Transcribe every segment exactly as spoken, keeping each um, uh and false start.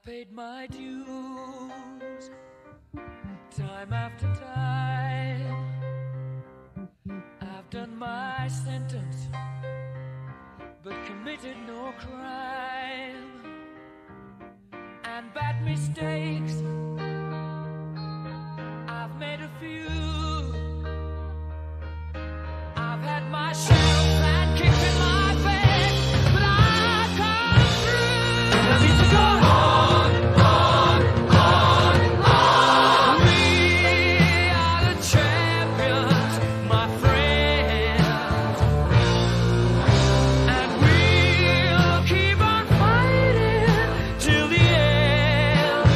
paid my dues time after time. I've done my sentence, but committed no crime. And bad mistakes, I've made a few. I've had my share of bad kicks in my face, but I've come through. And I need to go on, on, on, on. We are the champions, my friends, and we'll keep on fighting till the end.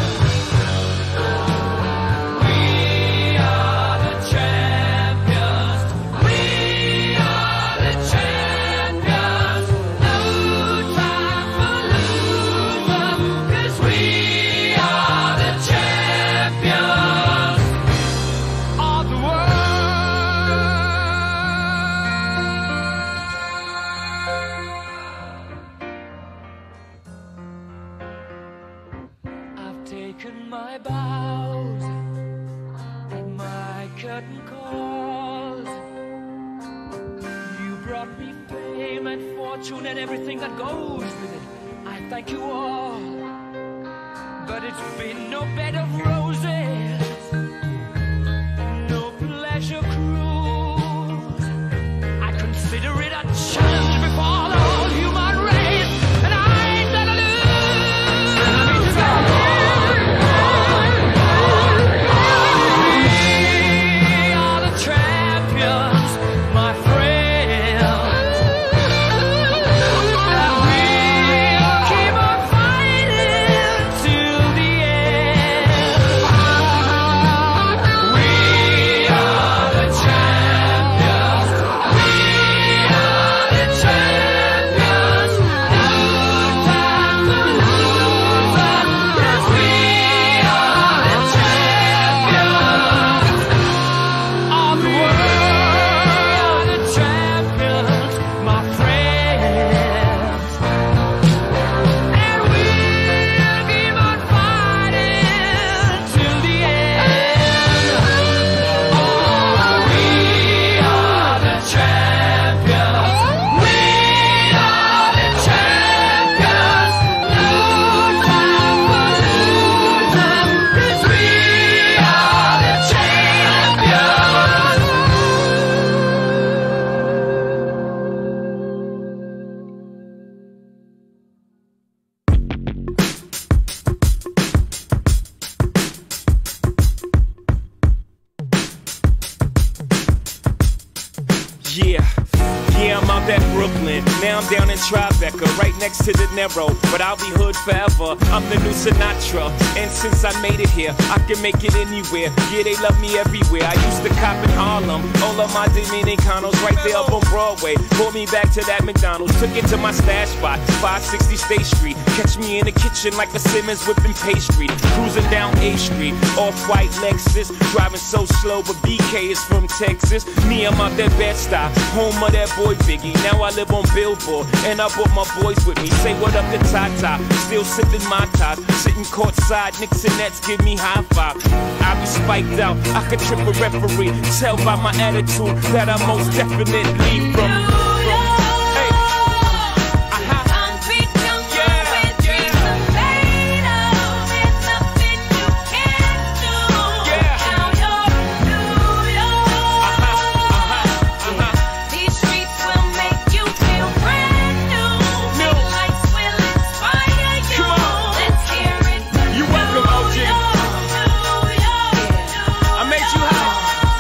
We are the champions. We are the champions. No time for losing, 'cause we are the champions of the world. I've taken my bows and my curtain calls. You brought me fame and fortune and everything that goes with it. I thank you all, but it's been no bed of roses, no pleasure cruise. I consider it a challenge before the whole human race, and I ain't gonna lose. And I need to go on, on, on, on. We are the champions, my friends, and we'll keep on fighting till the end. We are the champions. We are the champions. No time for losing, 'cause we are the champions of the world. The champions, my friends, and we'll keep on fighting till the end. Oh, we are the champions. We are the champions. No time for losing, 'cause we are the champions. Yeah, yeah, I'm out at Brooklyn. Now I'm down in Tribeca, right next to the Narrow. But I'll be hood forever. I'm the new Sinatra. And since I made it here, I can make it anywhere. Yeah, they love me everywhere. I used to cop in Harlem. All of my Dominicanos right there up on Broadway. Pulled me back to that McDonald's. Took it to my stash spot, five sixty State Street. Catch me in the kitchen like a Simmons whipping pastry. Cruising down A Street, off-white Lexus. Driving so slow, but B K is from Texas. Me, I'm out that Bed-Stuy, home of that boy Biggie. Now I live on Billboard, and I brought my boys with me. Say what up to Tata, still sipping my ties. Sitting courtside, Knicks and Nets give me high five. I be spiked out, I could trip a referee. Tell by my attitude that I most definitely from. from hey. Uh-huh. Concrete jungle with dreams of freedom. There's nothing you can't do. Yeah. Now you're New York. Uh-huh, uh-huh. These streets will make you feel brand new. New. The lights will inspire you. Come on. Let's hear it for You welcome, O G. New York, New York. I made you hot.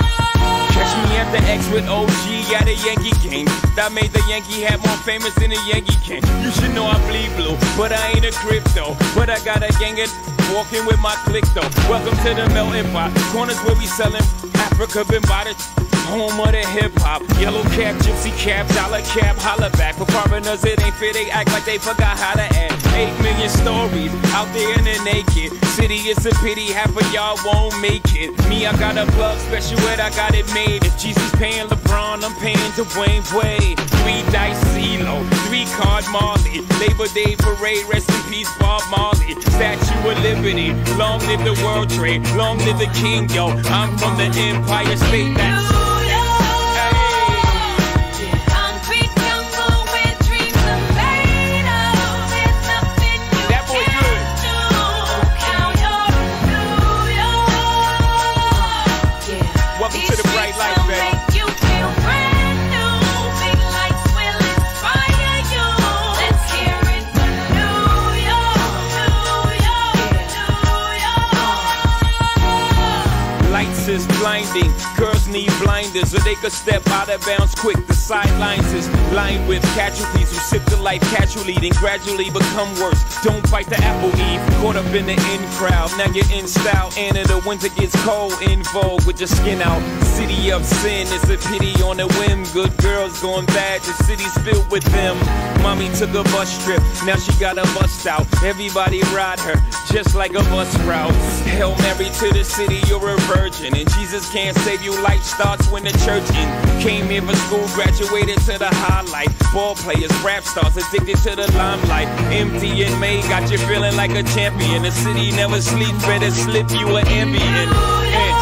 Catch me at the X with O G at a Yankee game. That made the Yankee hat more famous than a Yankee can. You should know I bleed blue, but I ain't a crypto. But I got a gang of walking with my click though. Welcome to the melting pot. Corners where we selling Africa been by the home of the hip hop. Yellow cap, gypsy cap, dollar cap, holla back. For foreigners it ain't fair, they act like they forgot how to act. Eight million stories out there in the naked city. It's a pity half of y'all won't make it. Me, I got a plug special ed, I got it made. If Jesus paying LeBron, I'm paying Dwayne Wade. Three dice CeeLo, three card Marley. Labor Day parade, rest in peace Bob Marley. Statue liberty. Long live the World Trade, long live the king, yo. I'm from the Empire State, that's is blinding. Girls need blinders so they could step out of bounds quick. The sidelines is lined with casualties who sip the life casually, then gradually become worse. Don't bite the apple, Eve. Caught up in the in crowd. Now you're in style, and in the winter gets cold. In vogue with your skin out. City of sin, it's a pity on a whim. Good girls going bad, the city's filled with them. Mommy took a bus trip, now she got a bust out. Everybody ride her, just like a bus route. Hail Mary to the city, you're a virgin. And Jesus can't save you, life starts when the church in. Came here for school, graduated to the highlight. Ball players, rap stars, addicted to the limelight. Empty in May, got you feeling like a champion. The city never sleeps, better slip you an ambient.